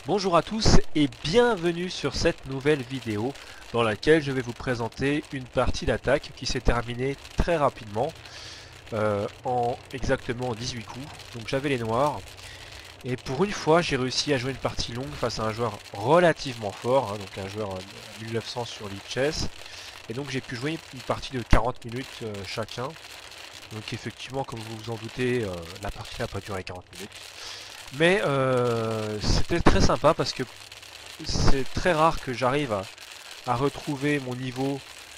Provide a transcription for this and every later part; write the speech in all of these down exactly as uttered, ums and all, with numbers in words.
Bonjour à tous et bienvenue sur cette nouvelle vidéo dans laquelle je vais vous présenter une partie d'attaque qui s'est terminée très rapidement euh, en exactement dix-huit coups. Donc j'avais les noirs et pour une fois j'ai réussi à jouer une partie longue face à un joueur relativement fort, hein, donc un joueur à mille neuf cents sur Live Chess, et donc j'ai pu jouer une partie de quarante minutes euh, chacun. Donc effectivement, comme vous vous en doutez, euh, la partie n'a pas duré quarante minutes. Mais euh, c'était très sympa parce que c'est très rare que j'arrive à, à retrouver mon niveau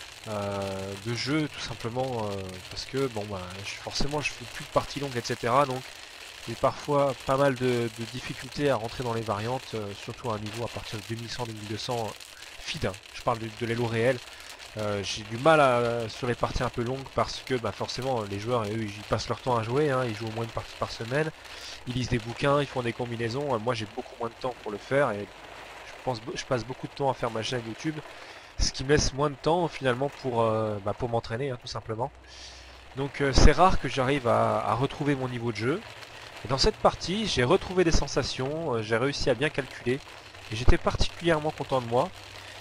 euh, de jeu, tout simplement euh, parce que bon bah je, forcément je fais plus de parties longues, et cetera. Donc j'ai parfois pas mal de, de difficultés à rentrer dans les variantes, euh, surtout à un niveau à partir de deux mille cent, deux mille deux cents feed. Hein. Je parle de, de l'élo réel. Euh, j'ai du mal à, sur les parties un peu longues parce que bah, forcément les joueurs, eux, ils passent leur temps à jouer, hein, ils jouent au moins une partie par semaine, ils lisent des bouquins, ils font des combinaisons. Moi j'ai beaucoup moins de temps pour le faire et je, pense, je passe beaucoup de temps à faire ma chaîne YouTube, ce qui me laisse moins de temps finalement pour, euh, bah, pour m'entraîner, hein, tout simplement. Donc euh, c'est rare que j'arrive à, à retrouver mon niveau de jeu. Et dans cette partie j'ai retrouvé des sensations, euh, j'ai réussi à bien calculer et j'étais particulièrement content de moi.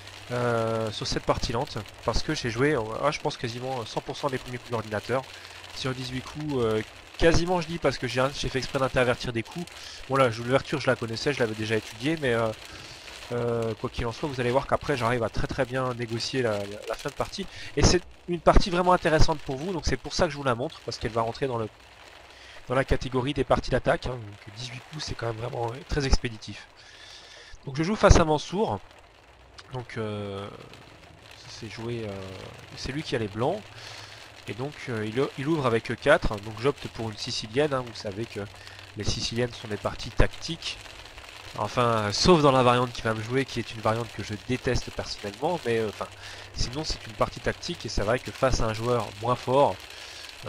Euh, sur cette partie lente parce que j'ai joué, ah, je pense quasiment cent pour cent des premiers coups de l'ordinateur sur dix-huit coups, euh, quasiment je dis parce que j'ai fait exprès d'intervertir des coups. Bon là, l'ouverture je la connaissais, je l'avais déjà étudiée, mais euh, euh, quoi qu'il en soit, vous allez voir qu'après j'arrive à très très bien négocier la, la, la fin de partie et c'est une partie vraiment intéressante pour vous, donc c'est pour ça que je vous la montre parce qu'elle va rentrer dans le dans la catégorie des parties d'attaque, hein. Donc dix-huit coups c'est quand même vraiment très expéditif. Donc je joue face à Mansour. Donc euh, c'est joué, euh, c'est lui qui a les blancs. Et donc euh, il, il ouvre avec E quatre. Donc j'opte pour une sicilienne. Hein. Vous savez que les siciliennes sont des parties tactiques. Enfin, sauf dans la variante qui va me jouer, qui est une variante que je déteste personnellement. Mais euh, enfin, sinon c'est une partie tactique. Et c'est vrai que face à un joueur moins fort, euh,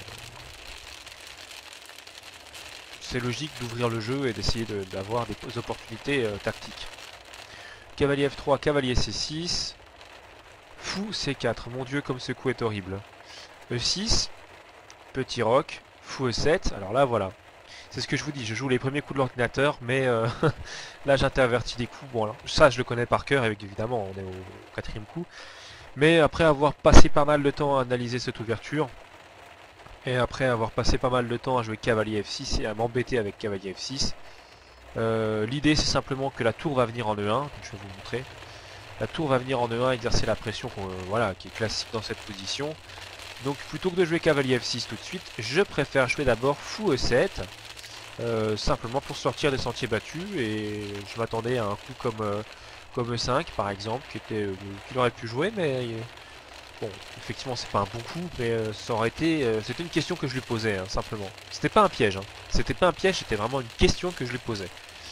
c'est logique d'ouvrir le jeu et d'essayer d'avoir de, des opportunités euh, tactiques. Cavalier F trois, cavalier C six, fou C quatre, mon dieu comme ce coup est horrible. E six, petit roc, fou E sept, alors là voilà. C'est ce que je vous dis, je joue les premiers coups de l'ordinateur, mais euh, là j'intervertis des coups. Bon alors, ça je le connais par cœur, évidemment, on est au, au quatrième coup. Mais après avoir passé pas mal de temps à analyser cette ouverture, et après avoir passé pas mal de temps à jouer cavalier F six et à m'embêter avec cavalier F six, euh, l'idée c'est simplement que la tour va venir en E un, je vais vous montrer. La tour va venir en E un exercer la pression euh, voilà, qui est classique dans cette position. Donc plutôt que de jouer cavalier F six tout de suite, je préfère jouer d'abord fou E sept. Euh, simplement pour sortir des sentiers battus. Et je m'attendais à un coup comme, euh, comme E cinq par exemple, qui était, euh, qu'il aurait pu jouer. Mais euh, bon, effectivement c'est pas un bon coup. Mais euh, ça aurait été... Euh, c'était une question que je lui posais, hein, simplement. C'était pas un piège. Hein. C'était pas un piège, c'était vraiment une question que je lui posais.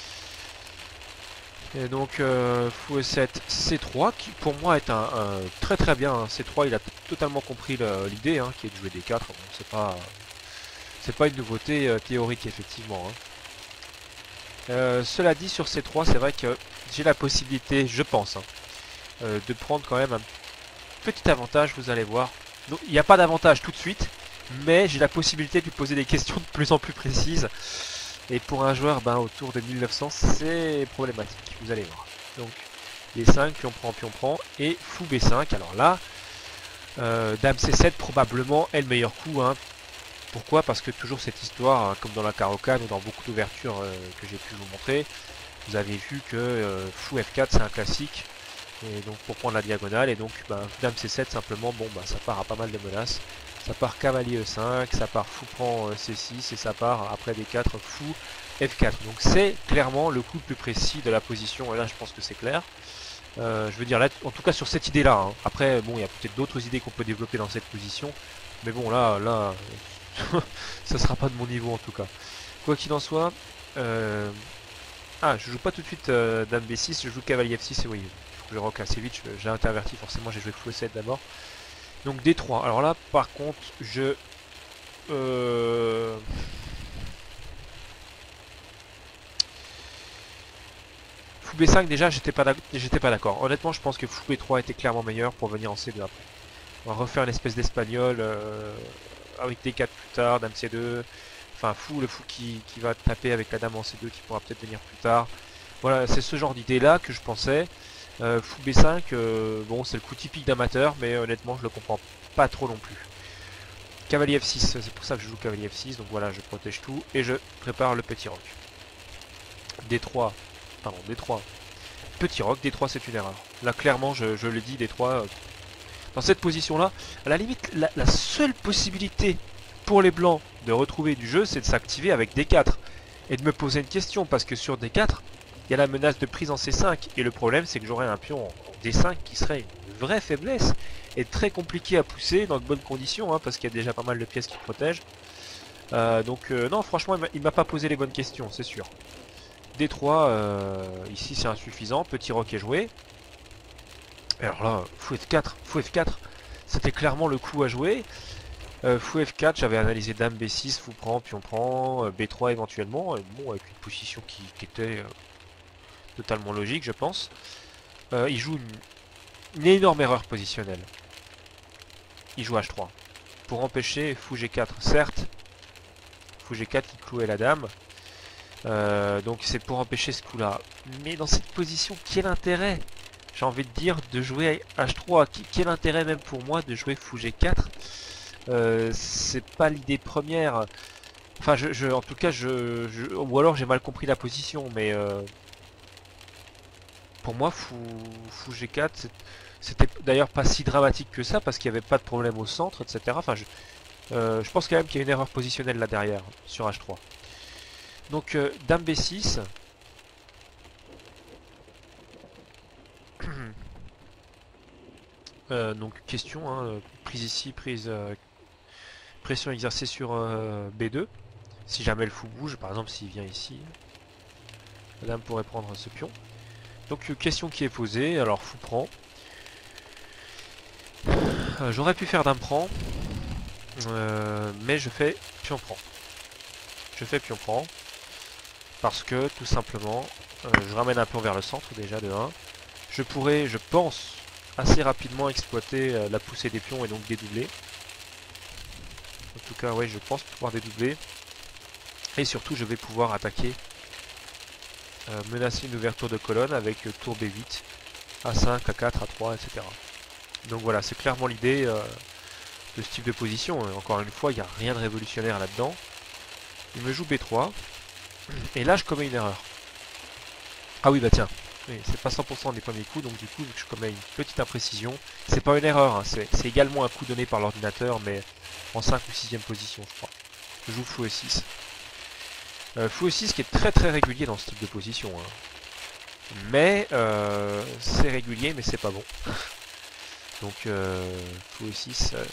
Et donc euh, fou E sept C trois qui pour moi est un, un très très bien hein. C trois, il a totalement compris l'idée hein, qui est de jouer D quatre. Bon, c'est pas c'est pas une nouveauté euh, théorique effectivement. Hein. Euh, cela dit sur C trois, c'est vrai que j'ai la possibilité, je pense, hein, euh, de prendre quand même un petit avantage. Vous allez voir. Donc il n'y a pas d'avantage tout de suite, mais j'ai la possibilité de lui poser des questions de plus en plus précises. Et pour un joueur ben, autour de mille neuf cents, c'est problématique, vous allez voir. Donc B cinq, pion prend, pion prend, et fou B cinq. Alors là, euh, dame C sept probablement est le meilleur coup. Hein. Pourquoi? Parce que toujours cette histoire, hein, comme dans la Caro-Kann ou dans beaucoup d'ouvertures euh, que j'ai pu vous montrer, vous avez vu que euh, fou F quatre c'est un classique. Et donc pour prendre la diagonale, et donc ben, dame C sept simplement, bon bah ça part à pas mal de menaces. Ça part cavalier E cinq, ça part fou prend euh, C six et ça part après D quatre fou F quatre. Donc c'est clairement le coup le plus précis de la position et là je pense que c'est clair. Euh, je veux dire là, en tout cas sur cette idée là. Hein. Après bon il y a peut-être d'autres idées qu'on peut développer dans cette position. Mais bon là, là, ça sera pas de mon niveau en tout cas. Quoi qu'il en soit, euh... ah je joue pas tout de suite euh, dame B six, je joue cavalier F six et oui, il faut que je rock assez vite, j'ai interverti forcément, j'ai joué fou E sept d'abord. Donc D trois. Alors là, par contre, je... Euh... Fou B cinq, déjà, j'étais pas d'accord. Honnêtement, je pense que fou B trois était clairement meilleur pour venir en C deux après. On va refaire une espèce d'espagnol euh, avec D quatre plus tard, dame C deux. Enfin, fou, le fou qui, qui va taper avec la dame en C deux qui pourra peut-être venir plus tard. Voilà, c'est ce genre d'idée là que je pensais. Euh, fou B cinq, euh, bon c'est le coup typique d'amateur, mais honnêtement je le comprends pas trop non plus. Cavalier F six, c'est pour ça que je joue cavalier F six, donc voilà, je protège tout et je prépare le petit roc. D trois, pardon, D trois, petit roc, D trois c'est une erreur. Là clairement je, je le dis, D trois, euh, dans cette position là, à la limite la, la seule possibilité pour les blancs de retrouver du jeu c'est de s'activer avec D quatre. Et de me poser une question, parce que sur D quatre, il y a la menace de prise en C cinq, et le problème c'est que j'aurai un pion en D cinq qui serait une vraie faiblesse, et très compliqué à pousser dans de bonnes conditions, hein, parce qu'il y a déjà pas mal de pièces qui protègent. Euh, donc euh, non, franchement, il m'a pas posé les bonnes questions, c'est sûr. D trois, euh, ici c'est insuffisant, petit roc est joué. Et alors là, fou F quatre, fou F quatre, c'était clairement le coup à jouer. Euh, fou F quatre, j'avais analysé dame B six, fou prend, pion prend, euh, B trois éventuellement, et bon, avec une position qui, qui était euh, totalement logique, je pense. Euh, il joue une, une énorme erreur positionnelle. Il joue H trois. Pour empêcher fou G quatre, certes, fou G quatre qui clouait la dame, euh, donc c'est pour empêcher ce coup-là. Mais dans cette position, quel intérêt, j'ai envie de dire, de jouer H trois? Quel intérêt même pour moi de jouer fou G quatre? Euh, c'est pas l'idée première. Enfin, je, je, en tout cas, je, je ou alors j'ai mal compris la position, mais euh, pour moi, fou, fou G quatre, c'était d'ailleurs pas si dramatique que ça parce qu'il n'y avait pas de problème au centre, et cetera. Enfin, je, euh, je pense quand même qu'il y a une erreur positionnelle là derrière sur H trois. Donc, euh, dame B six. euh, donc, question, hein, prise ici, prise. Euh, pression exercée sur euh, B deux. Si jamais le fou bouge, par exemple s'il vient ici, la dame pourrait prendre ce pion. Donc euh, question qui est posée, alors fou prend. Euh, J'aurais pu faire dame prend, euh, mais je fais pion prend. Je fais pion prend, parce que tout simplement, euh, je ramène un pion vers le centre déjà de un. Je pourrais, je pense, assez rapidement exploiter euh, la poussée des pions et donc dédoubler. En tout cas, ouais, je pense pouvoir dédoubler. Et surtout, je vais pouvoir attaquer, euh, menacer une ouverture de colonne avec euh, tour B huit, A cinq, A quatre, A trois, et cetera. Donc voilà, c'est clairement l'idée euh, de ce type de position. Et encore une fois, il n'y a rien de révolutionnaire là-dedans. Il me joue B trois. Et là, je commets une erreur. Ah oui, bah tiens. Oui, c'est pas cent pour cent des premiers coups, donc du coup, je commets une petite imprécision. C'est pas une erreur, hein, c'est également un coup donné par l'ordinateur, mais en cinq ou sixième position, je crois. Je joue fou E six. Euh, fou E six qui est très très régulier dans ce type de position. Hein. Mais euh, c'est régulier, mais c'est pas bon. Donc euh, fou E six. Euh...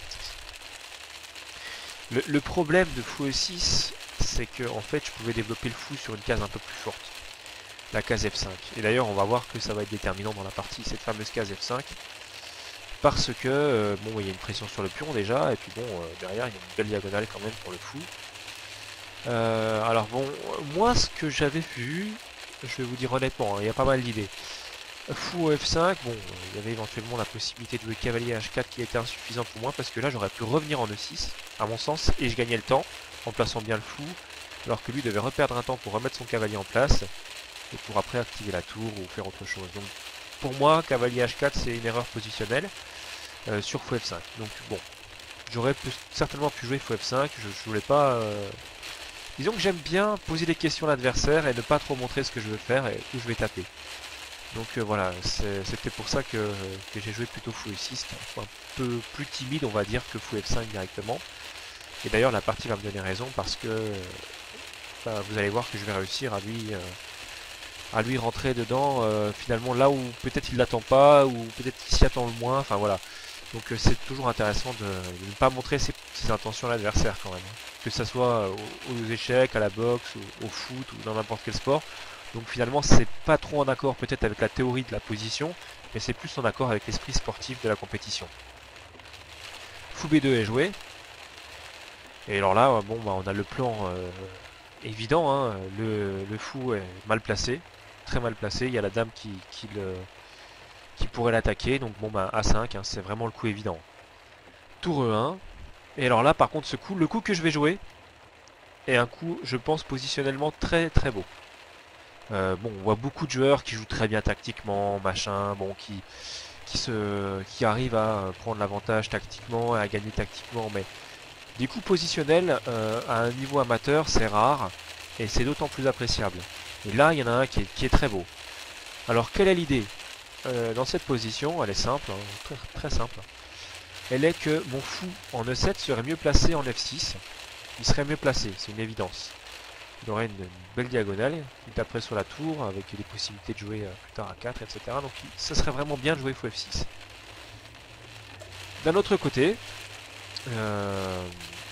Le, le problème de fou E six, c'est que en fait, je pouvais développer le fou sur une case un peu plus forte. La case F cinq. Et d'ailleurs, on va voir que ça va être déterminant dans la partie, cette fameuse case F cinq. Parce que, euh, bon, il y a une pression sur le pion déjà, et puis bon, euh, derrière, il y a une belle diagonale quand même pour le fou. Euh, alors bon, moi, ce que j'avais vu, je vais vous dire honnêtement, hein, il y a pas mal d'idées. Fou F cinq, bon, il y avait éventuellement la possibilité de jouer cavalier H quatre qui était insuffisant pour moi, parce que là, j'aurais pu revenir en E six, à mon sens, et je gagnais le temps, en plaçant bien le fou, alors que lui devait reperdre un temps pour remettre son cavalier en place, et pour après activer la tour ou faire autre chose. Donc pour moi, cavalier H quatre c'est une erreur positionnelle euh, sur fou F cinq. Donc bon, j'aurais certainement pu jouer fou F cinq, je, je voulais pas... Euh... Disons que j'aime bien poser des questions à l'adversaire et ne pas trop montrer ce que je veux faire et où je vais taper. Donc euh, voilà, c'était pour ça que, que j'ai joué plutôt fou E six, qui est un peu plus timide on va dire que fou F cinq directement. Et d'ailleurs la partie va me donner raison parce que euh, bah, vous allez voir que je vais réussir à lui... Euh, à lui rentrer dedans euh, finalement là où peut-être il l'attend pas ou peut-être qu'il s'y attend le moins, enfin voilà. Donc euh, c'est toujours intéressant de, de ne pas montrer ses, ses intentions à l'adversaire quand même, hein. Que ça soit aux, aux échecs, à la boxe, au, au foot ou dans n'importe quel sport. Donc finalement c'est pas trop en accord peut-être avec la théorie de la position, mais c'est plus en accord avec l'esprit sportif de la compétition. Fou B deux est joué. Et alors là, bon bah on a le plan euh, évident, hein. le, le fou est mal placé. Très mal placé, il y a la dame qui, qui, le, qui pourrait l'attaquer, donc bon bah A cinq, hein, c'est vraiment le coup évident. Tour E un, et alors là par contre ce coup, le coup que je vais jouer est un coup je pense positionnellement très très beau. Euh, bon, on voit beaucoup de joueurs qui jouent très bien tactiquement, machin, bon, qui, qui, se, qui arrivent à prendre l'avantage tactiquement et à gagner tactiquement, mais des coups positionnels euh, à un niveau amateur, c'est rare, et c'est d'autant plus appréciable. Et là, il y en a un qui est, qui est très beau. Alors, quelle est l'idée? euh, Dans cette position, elle est simple, hein, très, très simple. Elle est que mon fou en E sept serait mieux placé en F six. Il serait mieux placé, c'est une évidence. Il aurait une, une belle diagonale, il taperait sur la tour avec des possibilités de jouer euh, plus tard à quatre, et cetera. Donc il, ça serait vraiment bien de jouer fou F six. D'un autre côté, euh,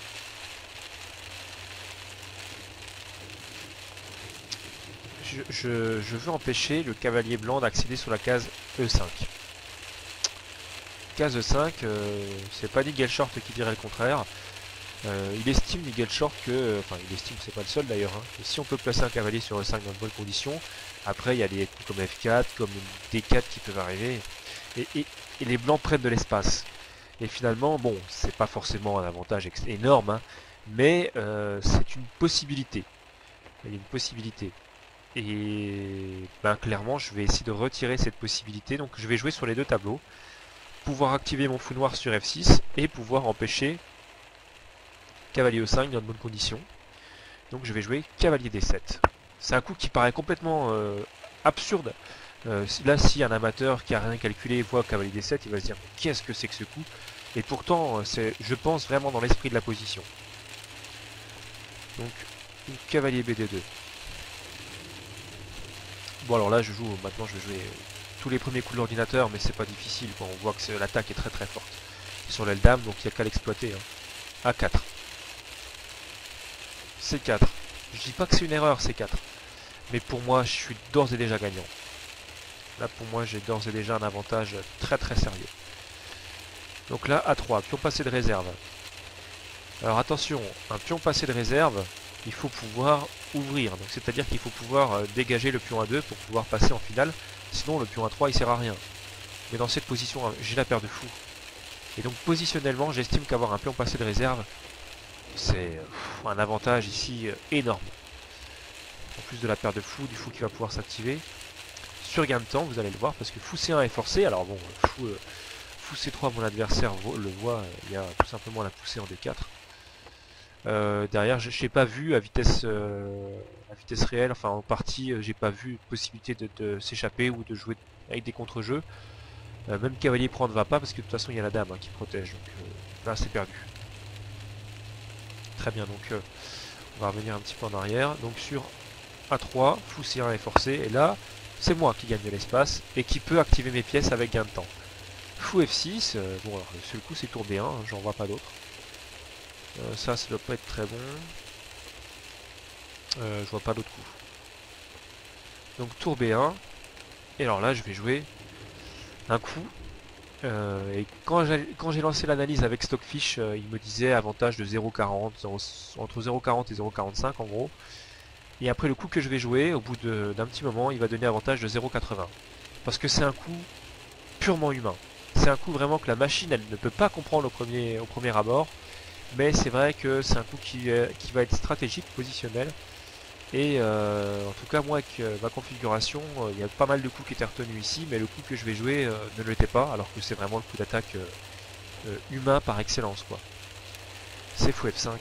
je, je, je veux empêcher le cavalier blanc d'accéder sur la case E cinq. Case E cinq, euh, c'est pas Nigel Short qui dirait le contraire. Euh, il estime Nigel Short que, enfin il estime, c'est pas le seul d'ailleurs, hein, que si on peut placer un cavalier sur E cinq dans de bonnes conditions, après il y a des coups comme F quatre, comme D quatre qui peuvent arriver, et, et, et les blancs prennent de l'espace. Et finalement, bon, c'est pas forcément un avantage énorme, hein, mais euh, c'est une possibilité. Il y a une possibilité. Et ben, clairement, je vais essayer de retirer cette possibilité. Donc je vais jouer sur les deux tableaux, pouvoir activer mon fou noir sur F six et pouvoir empêcher cavalier E cinq dans de bonnes conditions. Donc je vais jouer cavalier D sept. C'est un coup qui paraît complètement euh, absurde. Euh, là, si un amateur qui a rien calculé voit cavalier D sept, il va se dire qu'est-ce que c'est que ce coup? Et pourtant, c'est, je pense vraiment dans l'esprit de la position. Donc, cavalier B D deux. Bon, alors là, je joue, maintenant je vais jouer tous les premiers coups de l'ordinateur, mais c'est pas difficile, quoi. On voit que l'attaque est très très forte sur l'aile dame, donc il n'y a qu'à l'exploiter. Hein. A quatre. C quatre. Je dis pas que c'est une erreur, C quatre. Mais pour moi, je suis d'ores et déjà gagnant. Là, pour moi, j'ai d'ores et déjà un avantage très très sérieux. Donc là, A trois, pion passé de réserve. Alors attention, un pion passé de réserve, il faut pouvoir ouvrir. Donc c'est-à-dire qu'il faut pouvoir euh, dégager le pion A deux pour pouvoir passer en finale. Sinon, le pion A trois, il sert à rien. Mais dans cette position, j'ai la paire de fou. Et donc positionnellement, j'estime qu'avoir un pion passé de réserve, c'est un avantage ici euh, énorme. En plus de la paire de fou, du fou qui va pouvoir s'activer. Sur gain de temps, vous allez le voir, parce que fou C un est forcé. Alors bon, fou, euh, fou C trois, mon adversaire le voit, il y a tout simplement la poussée en D quatre. Euh, derrière, je n'ai pas vu à vitesse, euh, à vitesse réelle, enfin en partie, euh, j'ai pas vu possibilité de, de s'échapper ou de jouer avec des contre-jeux. Euh, même cavalier prend ne va pas parce que de toute façon il y a la dame hein, qui protège. Donc euh, là c'est perdu. Très bien, donc euh, on va revenir un petit peu en arrière. Donc sur A trois, fou C un est forcé et là c'est moi qui gagne de l'espace et qui peut activer mes pièces avec gain de temps. Fou F six, euh, bon alors le seul coup c'est tour B un, hein, j'en vois pas d'autre. Euh, ça, ça doit pas être très bon. Euh, je vois pas d'autre coup. Donc tour B un. Et alors là, je vais jouer un coup. Euh, et quand j'ai lancé l'analyse avec Stockfish, euh, il me disait avantage de zéro virgule quarante, entre zéro virgule quarante et zéro virgule quarante-cinq en gros. Et après le coup que je vais jouer, au bout d'un petit moment, il va donner avantage de zéro virgule quatre-vingts. Parce que c'est un coup purement humain. C'est un coup vraiment que la machine, elle ne peut pas comprendre au premier, au premier abord. Mais c'est vrai que c'est un coup qui, qui va être stratégique, positionnel. Et euh, en tout cas, moi, avec euh, ma configuration, euh, il y a pas mal de coups qui étaient retenus ici, mais le coup que je vais jouer euh, ne l'était pas, alors que c'est vraiment le coup d'attaque euh, euh, humain par excellence, quoi. C'est fou F cinq.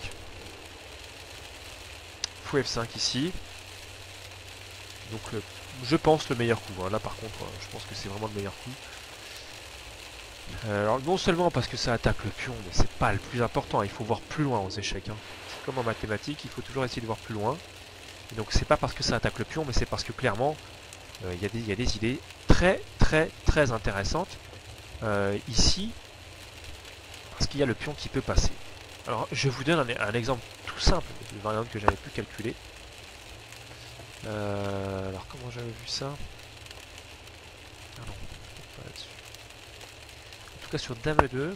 Fou F cinq ici. Donc, euh, je pense le meilleur coup. Hein. Là, par contre, euh, je pense que c'est vraiment le meilleur coup. Euh, alors, non seulement parce que ça attaque le pion, mais c'est pas le plus important. Il faut voir plus loin aux échecs. Hein. Comme en mathématiques, il faut toujours essayer de voir plus loin. Et donc c'est pas parce que ça attaque le pion, mais c'est parce que clairement, il euh, y, y a des idées très très très intéressantes euh, ici, parce qu'il y a le pion qui peut passer. Alors je vous donne un, un exemple tout simple de variante que j'avais pu calculer. Euh, alors comment j'avais vu ça? Ah non, pas là-dessus. En tout cas sur Dame deux.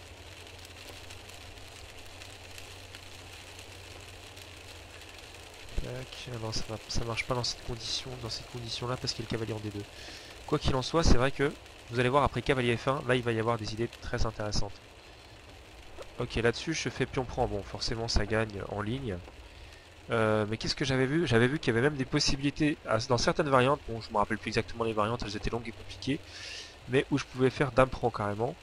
Non, ça, va, ça marche pas dans cette condition, dans cette condition là parce qu'il y a le cavalier en D deux. Quoi qu'il en soit, c'est vrai que vous allez voir après cavalier F un, là il va y avoir des idées très intéressantes. Ok, là-dessus je fais pion prend, bon forcément ça gagne en ligne. Euh, mais qu'est-ce que j'avais vu? J'avais vu qu'il y avait même des possibilités à- dans certaines variantes, bon je me rappelle plus exactement les variantes, elles étaient longues et compliquées, mais où je pouvais faire dame prend carrément.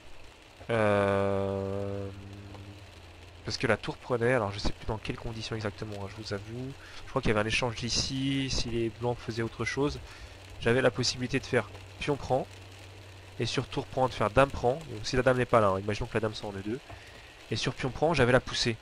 Euh, Parce que la tour prenait, alors je sais plus dans quelles conditions exactement, hein, je vous avoue. Je crois qu'il y avait un échange ici, si les blancs faisaient autre chose. J'avais la possibilité de faire pion prend, et sur tour prend de faire dame prend. Donc si la dame n'est pas là, hein, imaginons que la dame soit en E deux. Et sur pion prend, j'avais la poussée.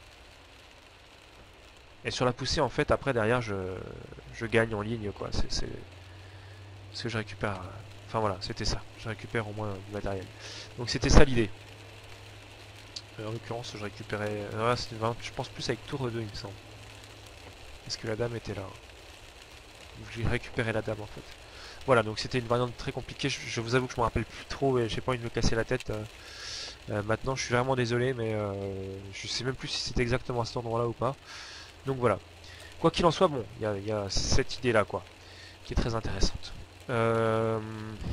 Et sur la poussée, en fait, après derrière, je, je gagne en ligne, quoi. C'est c'est- parce que je récupère. euh, Enfin voilà, c'était ça. Je récupère au moins du matériel. Donc c'était ça l'idée. Euh, En l'occurrence, je récupérais. euh, Là, c'était vraiment- je pense plus avec tour deux, il me semble. Est-ce que la dame était là? J'ai récupéré la dame en fait. Voilà, donc c'était une variante très compliquée. Je, je vous avoue que je me rappelle plus trop et j'ai pas envie de me casser la tête. euh, euh, maintenant, je suis vraiment désolé, mais euh, je sais même plus si c'était exactement à cet endroit-là ou pas. Donc voilà. Quoi qu'il en soit, bon, il y a, y a cette idée-là, quoi, qui est très intéressante. Euh,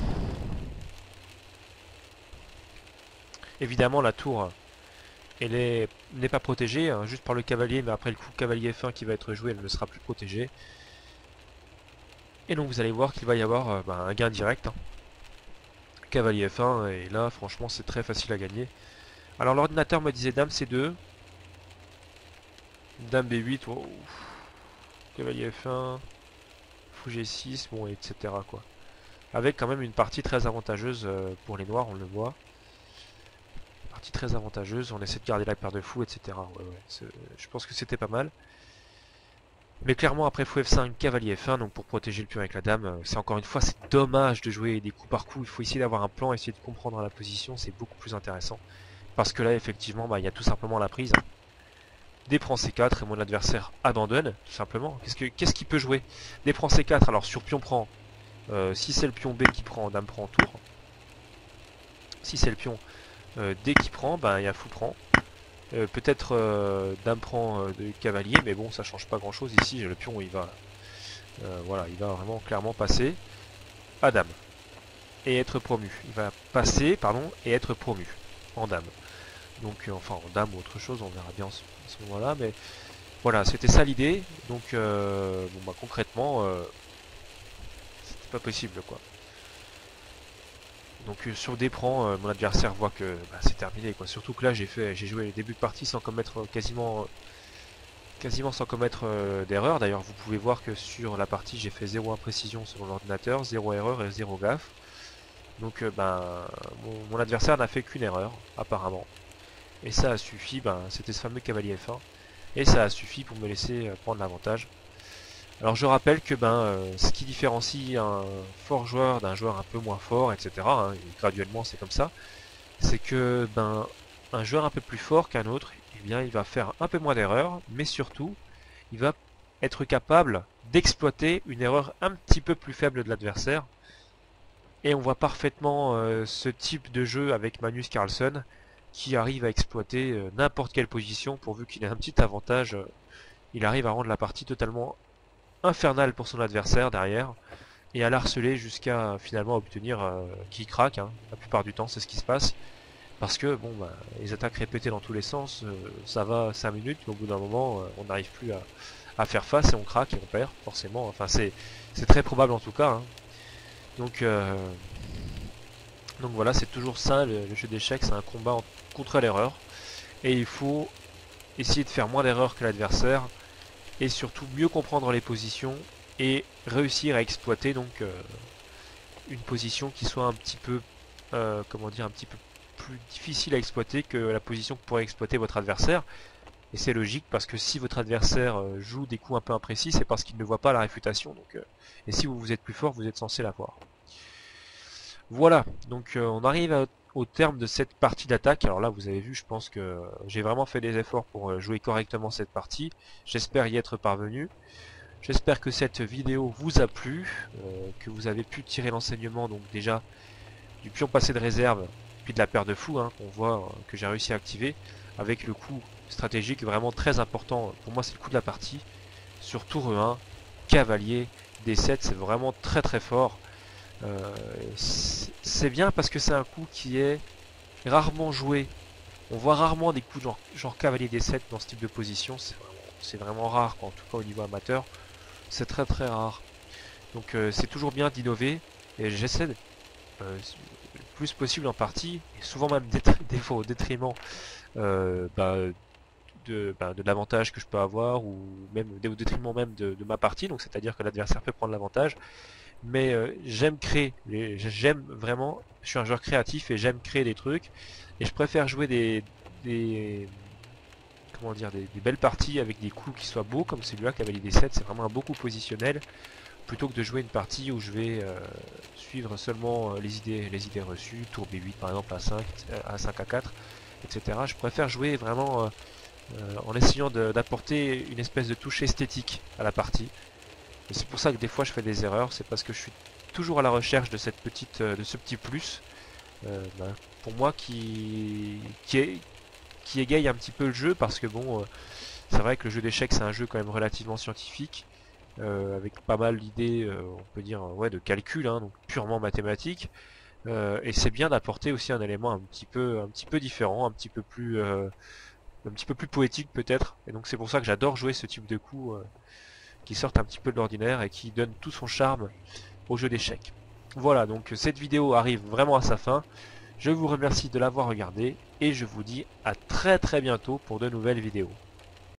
Évidemment, la tour, elle est- n'est pas protégée, hein, juste par le cavalier, mais après le coup cavalier F un qui va être joué, elle ne sera plus protégée. Et donc vous allez voir qu'il va y avoir euh, bah, un gain direct, hein. Cavalier F un, et là, franchement, c'est très facile à gagner. Alors l'ordinateur me disait dame C deux, dame B huit, wow, cavalier F un, fou G six, bon, et cetera quoi. Avec quand même une partie très avantageuse euh, pour les noirs, on le voit. Partie très avantageuse, on essaie de garder la paire de fous, et cetera. Ouais, ouais, je pense que c'était pas mal. Mais clairement, après fou F cinq, cavalier F un, donc pour protéger le pion avec la dame, euh, c'est encore une fois, c'est dommage de jouer des coups par coup. Il faut essayer d'avoir un plan, essayer de comprendre la position, c'est beaucoup plus intéressant. Parce que là, effectivement, bah, il y a tout simplement la prise. D prend C quatre et mon adversaire abandonne, tout simplement. Qu'est-ce que, qu'est-ce qu'il peut jouer? D prend C quatre, alors sur pion prend, euh, si c'est le pion B qui prend, dame prend tour. Si c'est le pion euh, D qui prend, bah, il y a fou prend. Euh, Peut-être euh, dame prend euh, de cavalier, mais bon, ça change pas grand-chose. Ici, le pion, il va, euh, voilà, il va vraiment clairement passer à dame et être promu. Il va passer, pardon, et être promu en dame. Donc, euh, enfin, en dame ou autre chose, on verra bien à ce, à ce moment-là, mais voilà, c'était ça l'idée. Donc, euh, bon, bah, concrètement, euh, c'était pas possible, quoi. Donc euh, sur des prends, euh, mon adversaire voit que bah, c'est terminé, quoi. Surtout que là, j'ai fait, j'ai joué les débuts de partie sans commettre quasiment quasiment sans commettre euh, d'erreur. D'ailleurs, vous pouvez voir que sur la partie, j'ai fait zéro imprécision selon l'ordinateur, zéro erreur et zéro gaffe. Donc, euh, ben, mon, mon adversaire n'a fait qu'une erreur, apparemment. Et ça a suffi, ben, c'était ce fameux cavalier F un. Et ça a suffi pour me laisser euh, prendre l'avantage. Alors, je rappelle que ben, euh, ce qui différencie un fort joueur d'un joueur un peu moins fort, et cetera, hein, et graduellement, c'est comme ça, c'est que ben, un joueur un peu plus fort qu'un autre, eh bien, il va faire un peu moins d'erreurs, mais surtout, il va être capable d'exploiter une erreur un petit peu plus faible de l'adversaire. Et on voit parfaitement euh, ce type de jeu avec Magnus Carlsen qui arrive à exploiter euh, n'importe quelle position pourvu qu'il ait un petit avantage. Euh, il arrive à rendre la partie totalement infernale pour son adversaire derrière et à l'harceler jusqu'à finalement obtenir euh, qu'il craque, hein. La plupart du temps c'est ce qui se passe parce que bon bah, les attaques répétées dans tous les sens, euh, ça va cinq minutes mais au bout d'un moment euh, on n'arrive plus à, à faire face et on craque et on perd forcément. Enfin c'est c'est très probable en tout cas, hein. Donc euh, donc voilà, c'est toujours ça le, le jeu d'échecs, c'est un combat en- contre l'erreur et il faut essayer de faire moins d'erreurs que l'adversaire et surtout mieux comprendre les positions et réussir à exploiter donc euh, une position qui soit un petit peu euh, comment dire un petit peu plus difficile à exploiter que la position que pourrait exploiter votre adversaire. Et c'est logique parce que si votre adversaire euh, joue des coups un peu imprécis, c'est parce qu'il ne voit pas la réfutation. Donc, euh, et si vous, vous êtes plus fort, vous êtes censé la voir. Voilà, donc euh, on arrive à- au terme de cette partie d'attaque. Alors là, vous avez vu, je pense que euh, j'ai vraiment fait des efforts pour euh, jouer correctement cette partie. J'espère y être parvenu. J'espère que cette vidéo vous a plu, euh, que vous avez pu tirer l'enseignement donc déjà du pion passé de réserve, puis de la paire de fous, hein, qu'on voit euh, que j'ai réussi à activer, avec le coup stratégique vraiment très important. Pour moi, c'est le coup de la partie. Sur tour E un, cavalier, D sept, c'est vraiment très très fort. Euh, c'est bien parce que c'est un coup qui est rarement joué. On voit rarement des coups genre, genre cavalier D sept dans ce type de position. C'est vraiment c'est vraiment rare, quoi. En tout cas au niveau amateur, c'est très très rare. Donc euh, c'est toujours bien d'innover, et j'essaie euh, le plus possible en partie, et souvent même des fois au détriment euh, bah, de, bah, de l'avantage que je peux avoir, ou même au détriment même de, de ma partie, donc c'est-à-dire que l'adversaire peut prendre l'avantage. Mais euh, j'aime créer, j'aime vraiment, je suis un joueur créatif et j'aime créer des trucs, et je préfère jouer des, des comment dire, des, des belles parties avec des coups qui soient beaux, comme celui-là, Cavalier D sept, c'est vraiment un beau coup positionnel, plutôt que de jouer une partie où je vais euh, suivre seulement euh, les idées, les idées reçues, tour B huit par exemple à cinq, à cinq à quatre, et cetera. Je préfère jouer vraiment euh, euh, en essayant d'apporter une espèce de touche esthétique à la partie. Et c'est pour ça que des fois je fais des erreurs, c'est parce que je suis toujours à la recherche de cette petite, euh, de ce petit plus, euh, ben, pour moi qui, qui, est, qui égaye un petit peu le jeu, parce que bon, euh, c'est vrai que le jeu d'échecs c'est un jeu quand même relativement scientifique, euh, avec pas mal d'idées, euh, on peut dire, ouais, de calcul, hein, donc purement mathématique, euh, et c'est bien d'apporter aussi un élément un petit peu, un petit peu différent, un petit peu plus, euh, un petit peu plus poétique peut-être, et donc c'est pour ça que j'adore jouer ce type de coups euh, qui sortent un petit peu de l'ordinaire et qui donnent tout son charme au jeu d'échecs. Voilà, donc cette vidéo arrive vraiment à sa fin. Je vous remercie de l'avoir regardée et je vous dis à très très bientôt pour de nouvelles vidéos.